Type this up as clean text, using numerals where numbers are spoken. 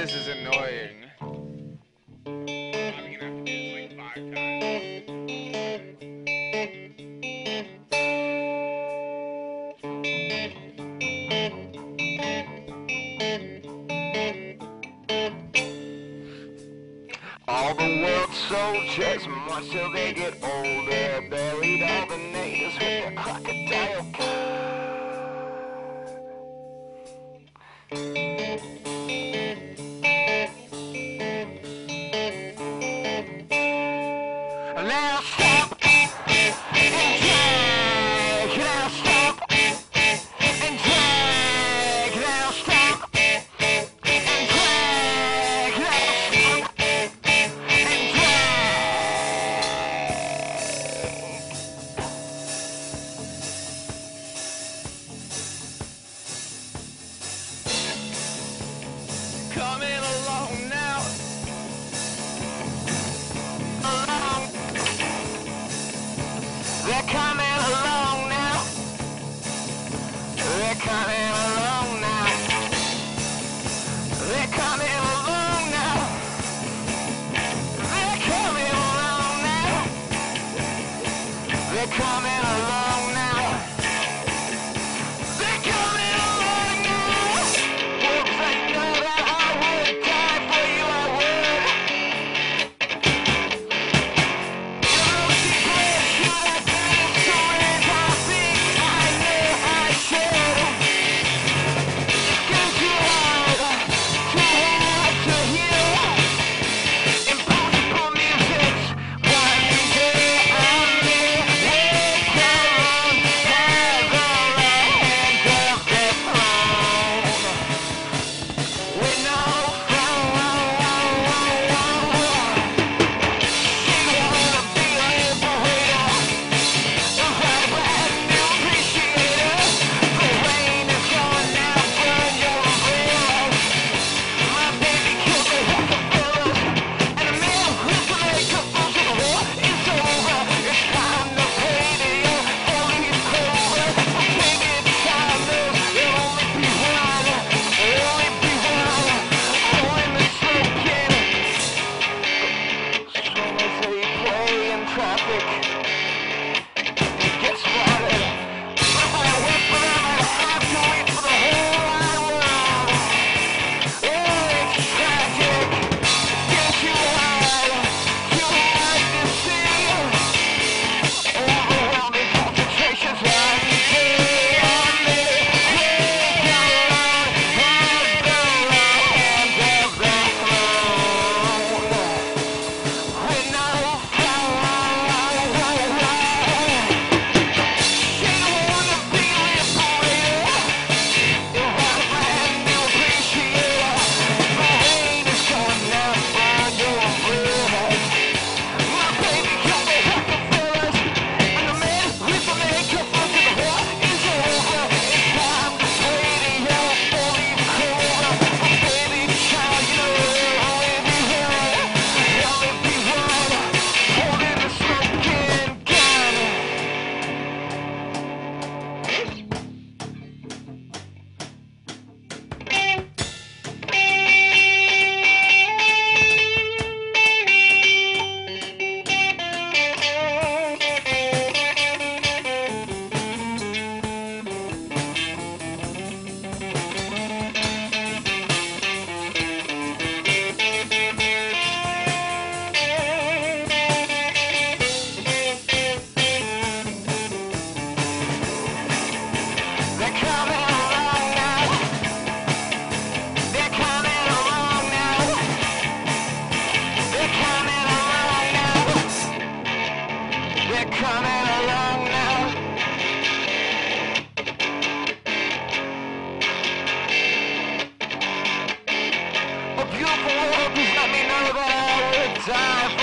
this is annoying. I'm gonna have to do this like 5 times. All the world's soldiers march till they get older, buried all the natives with their crocodile god. Now stop and drag. Now stop and drag. Now stop and drag. Now stop and drag. Coming along now. Along. They're coming along now. They're coming along now. They're coming along now. They're coming along now. They're coming along now. They're coming along now. Wolves, I know that I would die for you, I would. You know, secret, should I be syringe? I think I know I should. It's getting too hard to hear. Impossible music's one day I'm there. Wake up, have the land of the throne. With no throne. She wanna be a liberator. Right, brand new appreciator. The rain is going out, burn your umbrellas. My baby killed the Rockefellers, and the man who's the Megaphone to the war is over. It's time to pay the all-these clover. Take it, time, there'll only be one. There'll only be one. Only the smoking. Soon as they play in traffic, it gets splattered. If I wait for them, I have to wait for the whole wide world. Oh, it's tragic. It's too hard to see. Overwhelming concentrations on me. On me. Take along, have the land of the throne. With no throne. She don't wanna be liberated. You'll have a brand new appreciator. The rain is coming out, burn your umbrellas. My baby killed the Rockefellers, and the man with the Megaphone to the war is over. It's time to pay the all-these clover. My baby child, you know there'll only be one. There'll only be one. Holding the smoking gun. They're coming along now. They're coming along now. They're coming along now. They're coming along now. A beautiful world, please let me know that I would die